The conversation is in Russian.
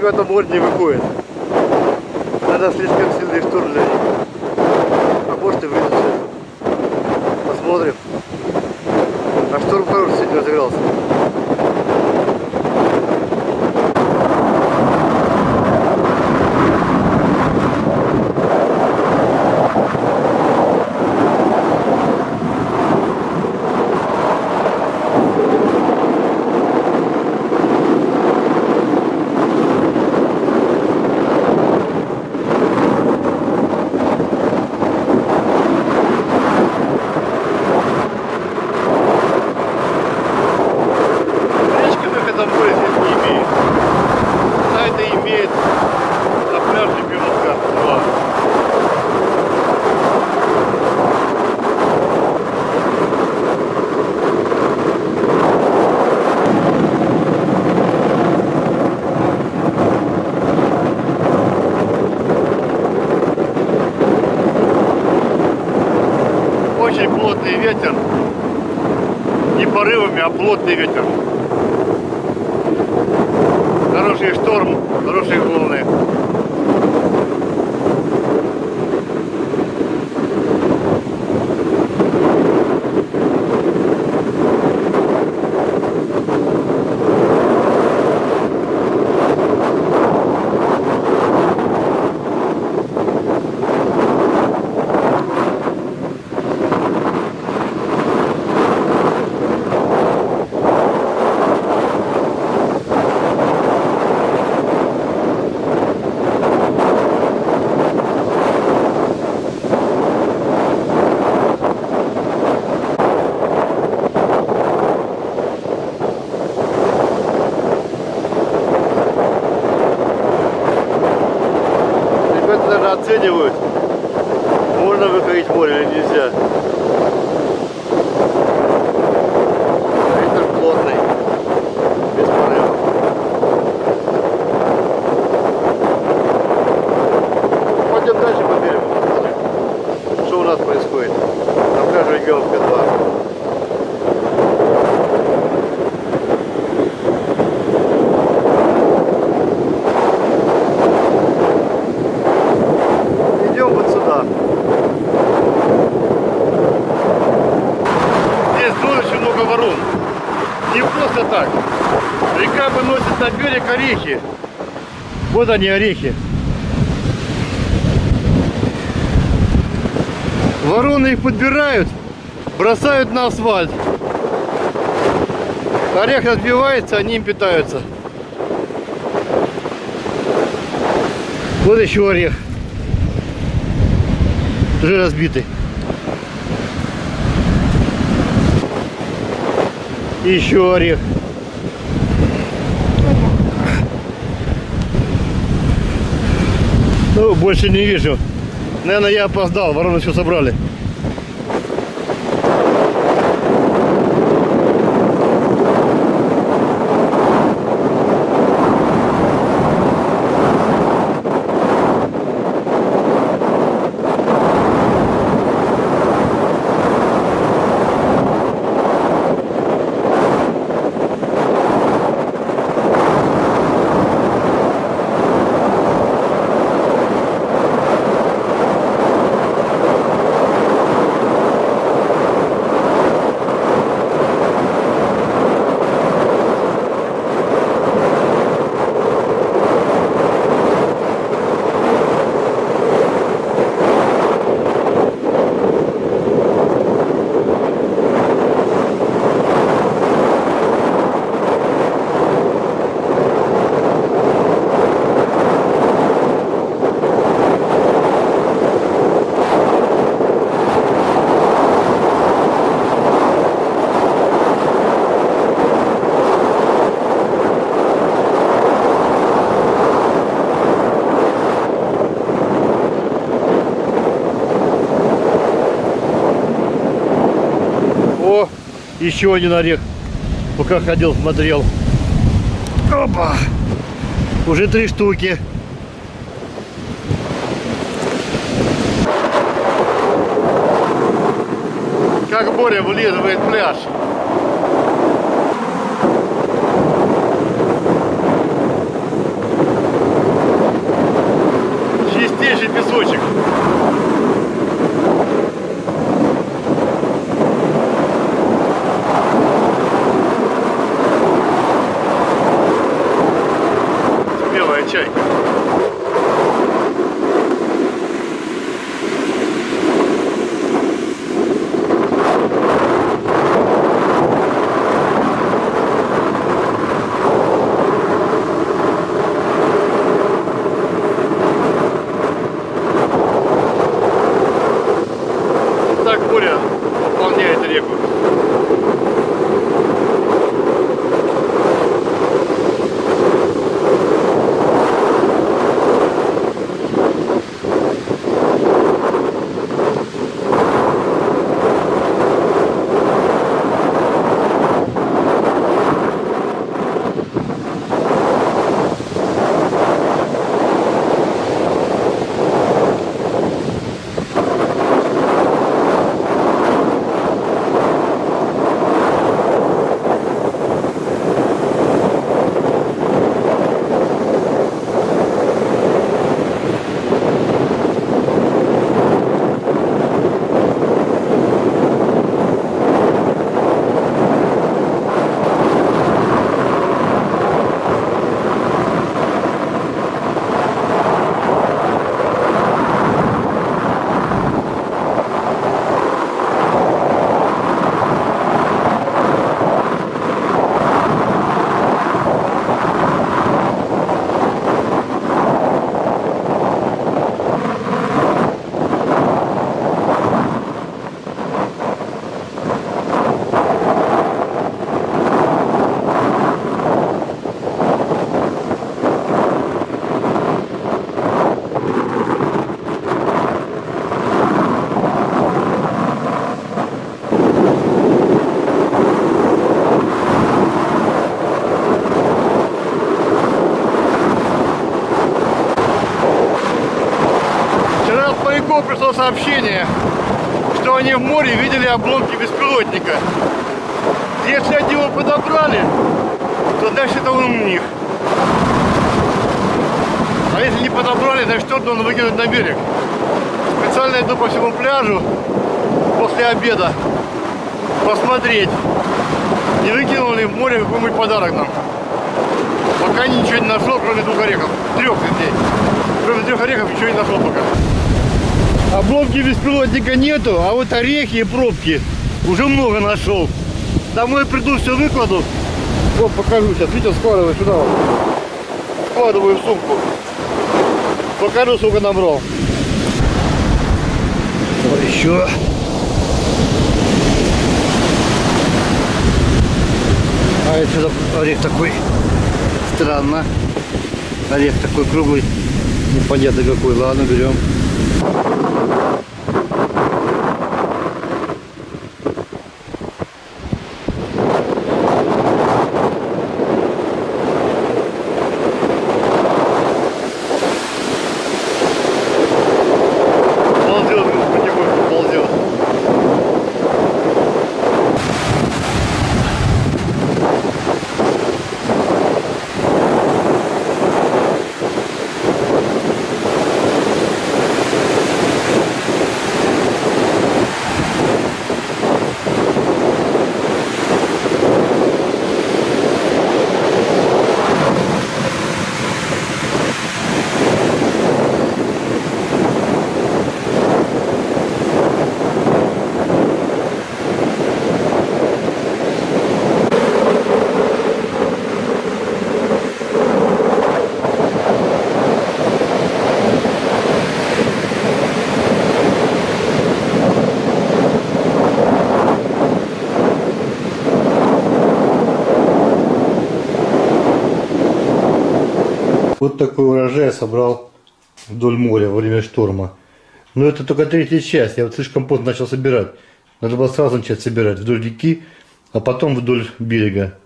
в этом море не выходит. Это слишком сильный шторм для них. А может и выйдет сейчас. Посмотрим. А шторм хороший сегодня разыгрался. Очень плотный ветер, не порывами, а плотный ветер. Хороший шторм, хорошие волны. Оценивают, можно выходить в море или нельзя. Ветер плотный, без порывов. Пойдем дальше по берегу, посмотрим, что у нас происходит. На пляже Егеловка 2. Не просто так. Река выносит на берег орехи. Вот они, орехи. Вороны их подбирают, бросают на асфальт. Орех разбивается, они им питаются. Вот еще орех. Уже разбитый. И еще орех. Ну, больше не вижу. Наверное, я опоздал. Вороны все собрали. Еще один орех. Пока ходил, смотрел. Опа! Уже 3 штуки. Как Боря вылизывает пляж. качай. Так море наполняет реку. Пришло сообщение, что они в море видели обломки беспилотника. Если они его подобрали, то значит это он у них. А если не подобрали, значит что-то он выкинуть на берег. Специально иду по всему пляжу после обеда посмотреть, не выкинул ли в море какой-нибудь подарок нам. Пока ничего не нашел, кроме 2 орехов. 3 здесь. Кроме 3 орехов ничего не нашел пока. Обломки беспилотника нету, а вот орехи и пробки уже много нашел. Домой приду, все выкладу. Вот покажу сейчас. Видите, складываю сюда вот. Складываю в сумку. Покажу, сколько набрал. Вот еще. А это орех такой. Странно. Орех такой круглый. Непонятно какой. Ладно, берем. Вот такой урожай я собрал вдоль моря во время шторма. Но это только 3-я часть. Я вот слишком поздно начал собирать. Надо было сразу начать собирать вдоль реки, а потом вдоль берега.